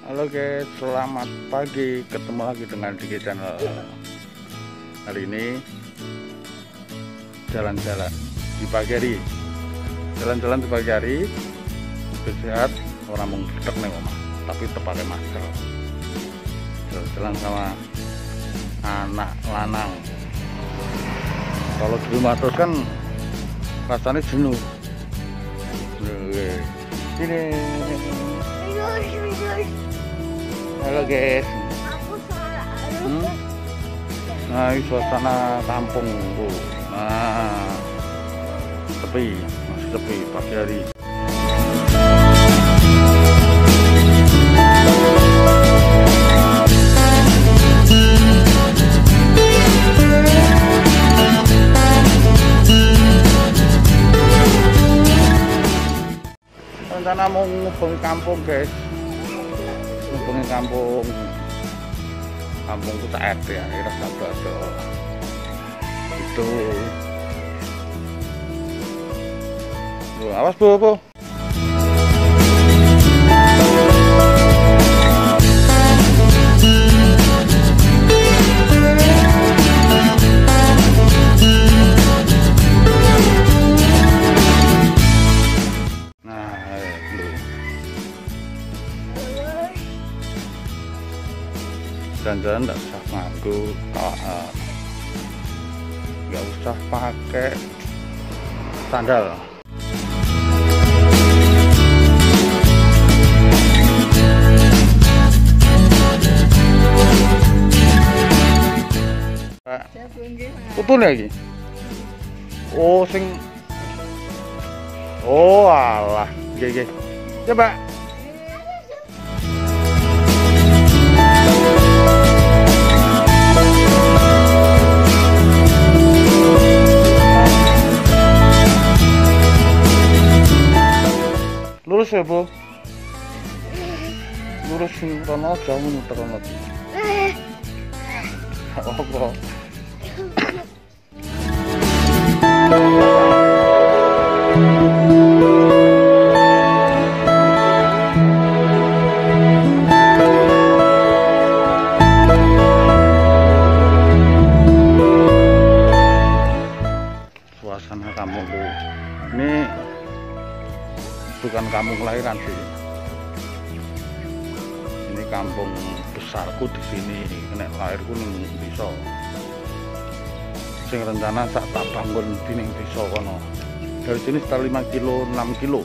Halo guys, selamat pagi. Ketemu lagi dengan Diki Channel. Hari ini jalan-jalan di pagi hari. Jalan-jalan di pagi hari. Sehat, orang mau gedek nih omah, tapi tetap pakai masker. Jalan-jalan sama anak lanang. Kalau di rumah terus kan rasanya jenuh. Ini. Halo guys. Nah, ini suasana kampung tuh. Nah, sepi, masih sepi pagi hari. Rencana mau ngubungi kampung guys. Ngubungi kampung Kuta RT ya, kira Sabado itu. Awas bu. Jalan-jalan nggak usah ngaku, nggak usah pakai sandal. Betul lagi. Oh sing. Oh alah, gege. Coba. Lurus ya bu, lurus sing rono jauh muter rono. Apa? Suasana kampungku ini bukan kampung kelahiran sih. Ini kampung besarku di sini. Nek lahirku ning desa. Sing rencana sak tak bangun di ning desa kono. Dari sini sekitar 5 kilo, 6 kilo.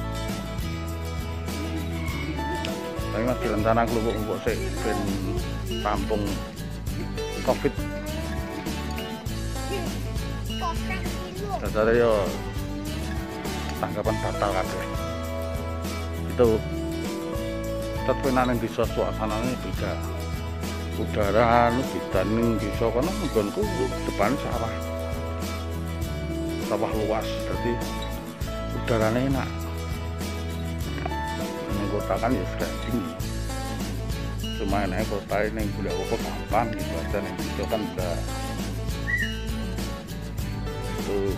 Tapi masih rencana kelubuk-kelubuk sih ben kampung Covid. Dasarnya yo tanggapan batal kabeh. Itu tetep bisa suasananya beda. Udara beda ning desa kono nggonku depan sawah. Sawah luas, jadi udaranya enak. Ini kota kan ya kayak gini. Cuma enak kota ini boleh apa gampang gitu aja nih. Itu kan udah tuh.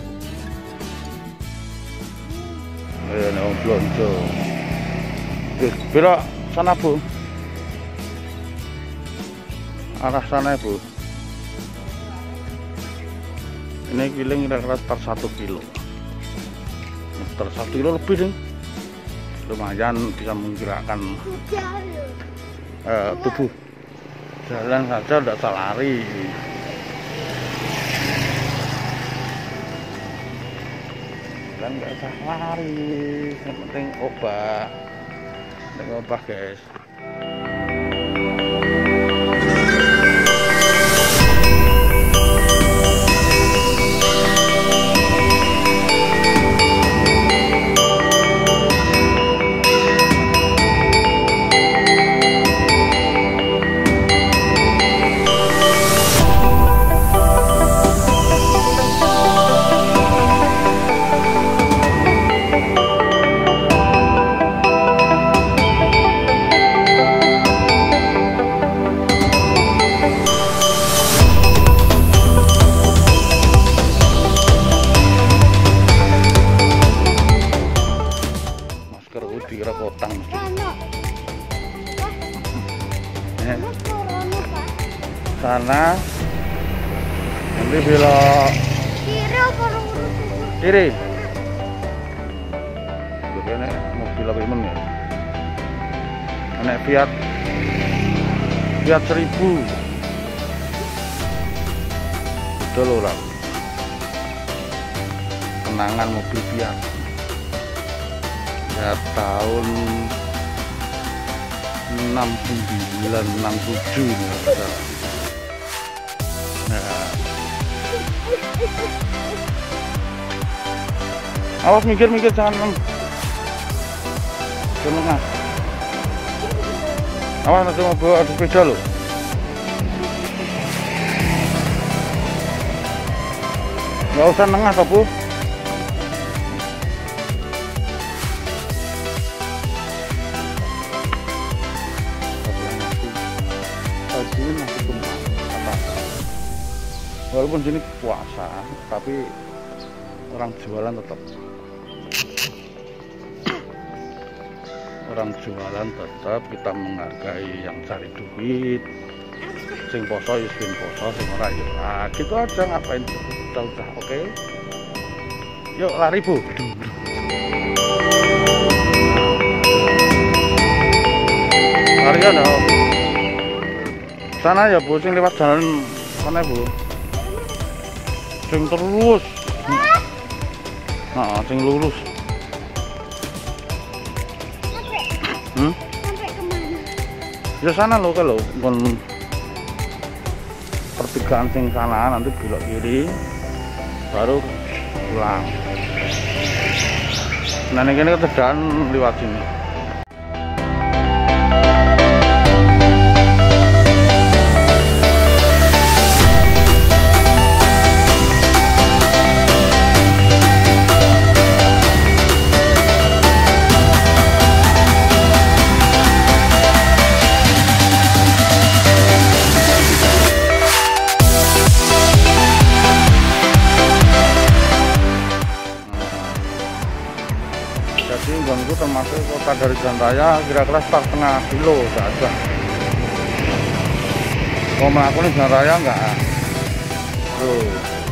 Ini blonjo. Belok sana bu. Arah sana bu. Ini keliling kira-kira sekitar 1 kilo. Sekitar 1 kilo lebih nih. Lumayan bisa menggerakkan tubuh. Jalan saja udah tak lari. Nggak usah lari, yang penting obah guys. dikira kotang. sana nanti belok kiri. Ini mobil apa ini? Enak Fiat 1000. Itu loh lah. Kenangan mobil Fiat. Ya tahun 69 67 nih. Nah. Awas mikir-mikir jangan nengah. Awas nanti mau bawa sepeda loh. Nggak usah nengah toh Bu. Walaupun sini puasa, tapi orang jualan tetap. Orang jualan tetap kita menghargai yang cari duit. Sing poso ya sing poso, sing ora ya. Nah, gitu aja, ngapain udah, oke? Yuk lari Bu. Lari ya dong. Sana ya Bu, sing lewat jalan mana Bu? Sing terus. Nah, sing lurus. Sampai kemana? Ya sana lo kalau pertigaan sing sana nanti belok kiri baru pulang. Nah ini ketegaan lewat sini. Jadi Ganggu termasuk kota dari Jalan Raya kira-kira setengah kilo saja. Mau melakukan Jalan Raya enggak? Tuh.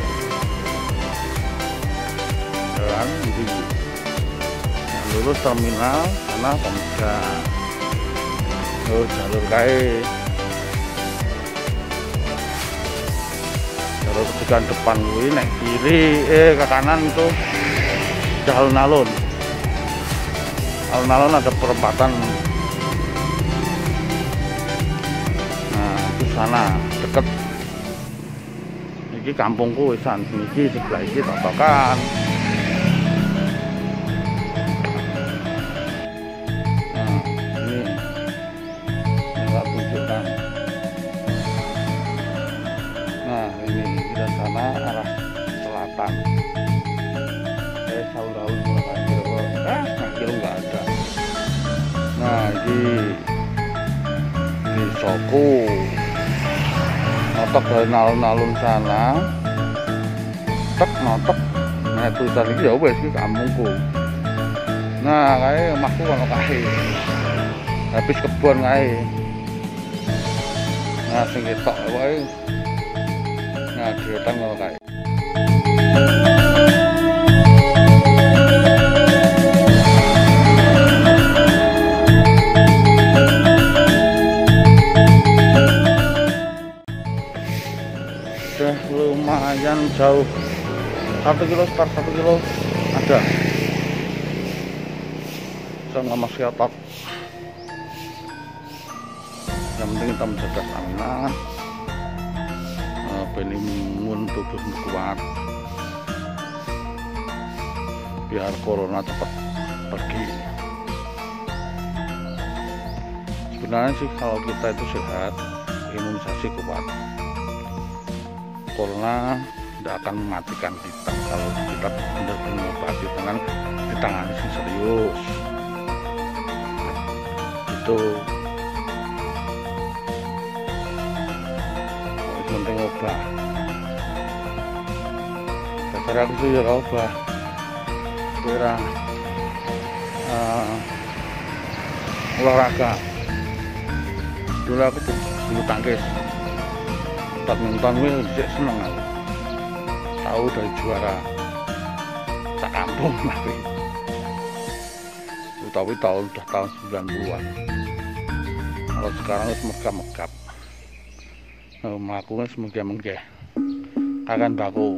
Jalan di lurus terminal sana Pemuda. Tuh jalur kae. Jalur ketegan depan gue naik kiri, ke kanan itu alun-alun. Alun-alun ada perempatan. Nah, itu sana deket. Ini kampungku wisan, ini sebelah ini totokan. Nah, ini enggak tunjukkan. Nah, ini kita sana arah selatan. Tahun-tahun kilo nggak ada. Nah di Soku notok dari alun-alun sana notok nah tulisan ini ya wes iki kampungku. Nah kayak omahku kalau kae habis kebun kae. Nah sing ketok wae nah diretang kalau kae. Lumayan jauh 1 kilo, start 1 kilo ada sama Mas Yatot. Yang penting kita menjaga stamina, imun tubuh kuat biar corona cepat pergi. Sebenarnya sih kalau kita itu sehat, imunisasi kuat, corona tidak akan mematikan kita kalau kita benar-benar mengobati dengan ditangani serius. Itu penting obat. Dasar aku tuh ya obat. Kira olahraga. dulu aku bulu tangkis, badminton gue sih seneng aku, tahu dari juara sak kampung tapi tahun 90-an. Kalau sekarang itu megap-megap, melakukan semegah-megah akan baku.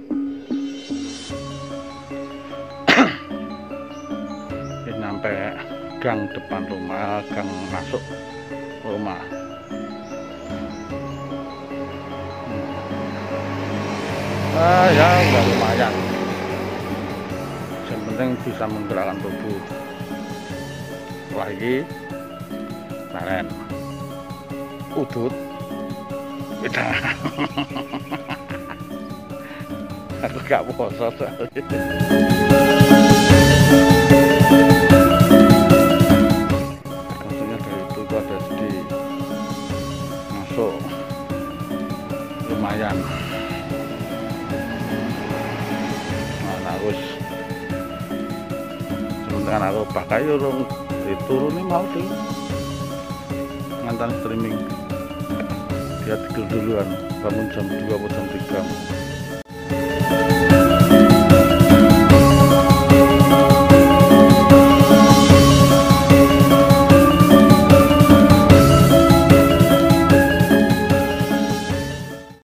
Sampai gang depan rumah, gang masuk rumah. Ya udah lumayan. Yang penting bisa menggerakkan tubuh. Lagi kemarin udut beda. Aku gak poso soalnya. Lumayan. Nah, terus sementara aku pakai urung dituruni mau sih ngantan streaming dia tidur duluan bangun jam 2 atau jam 3.